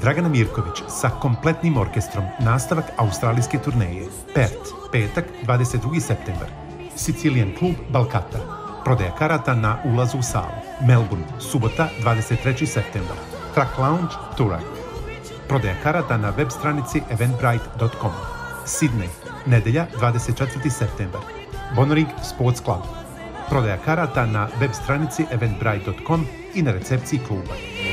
Dragana Mirković sa kompletnim orkestrom, nastavak australijske turneje. Perth, petak, 22. septembar. Sicilian klub Balkata. Prodaja karata na ulazu u salu. Melbourne, subota, 23. septembar. Track Lounge, Turak. Prodaja karata na web stranici eventbrite.com. Sydney, nedelja, 24. septembar. Bonnering Sports Club. Prodaja karata na web stranici eventbrite.com i na recepciji kluba.